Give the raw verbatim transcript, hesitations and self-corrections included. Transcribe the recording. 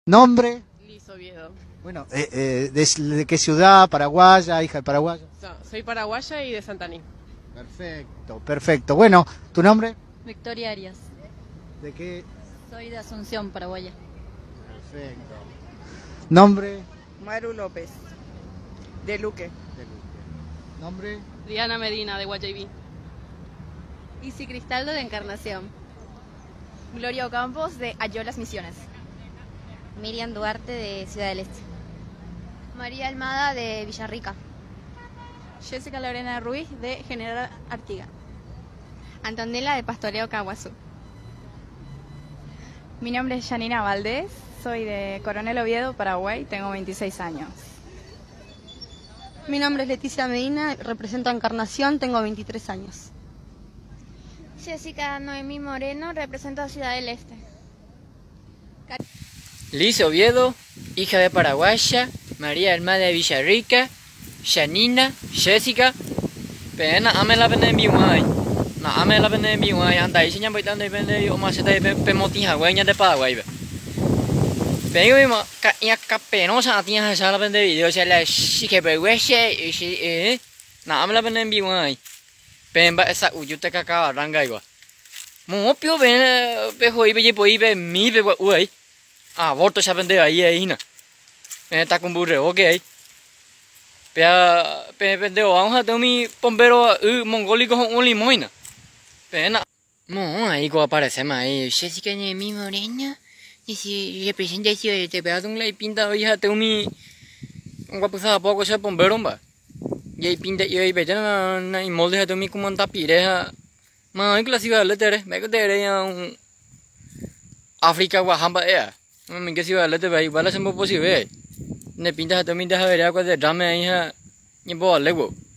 ¿Nombre? Liz Oviedo. Bueno, eh, eh, de, ¿de qué ciudad? ¿Paraguaya? ¿Hija de paraguaya? No, soy paraguaya y de Santaní. Perfecto, perfecto. Bueno, ¿tu nombre? Victoria Arias. ¿De qué? Soy de Asunción, paraguaya. Perfecto. ¿Nombre? Maru López, de Luque. De Luque. ¿Nombre? Diana Medina, de Guayaibí. Isi Cristaldo, de Encarnación. Gloria Ocampos, de Ayolas Misiones. Miriam Duarte, de Ciudad del Este. María Almada, de Villarrica. Jessica Lorena Ruiz, de General Artigas. Antonella, de Pastoreo Caguazú. Mi nombre es Janina Valdés, soy de Coronel Oviedo, Paraguay, tengo veintiséis años. Mi nombre es Leticia Medina, represento a Encarnación, tengo veintitrés años. Jessica Noemí Moreno, represento a Ciudad del Este. Liz Oviedo, hija de paraguaya, María Almada de Villarrica, Janina, Jessica, pena ame la pena mi guay, na ame la pena mi guay, anda y señan baitan de pena yo más se te pe moti hawaii de Paraguay. Pero mi ma ya capenosa tiene esa la pena video se la sí que vergüenza y sí eh, na ame la pena mi guay. Pemba esa uyute kakao ranga igual. Mo pio ben pe hoi be poi be mi be uai. Ah, voto se vende ahí ahí na. Eh, ta kumburre, okay. Pea pe pendeo vamos a tomi bombero uh, mongólico un limoina. Pena. No, ahí co aparece más ahí. Jessica ni mi morena. Y si representación de te veo un lei pinta hoy a tomi un guapuza poco se bombero ba. Y ahí pinta y ahí ve na na y molde a tomi como anta pire. Ma, en clase va le tere, me que tere ya un África guajamba ya. Me que si va le tere igual es muy posible. Ne pinta a tomi deja ver agua de drama ahí ha ni bo lego.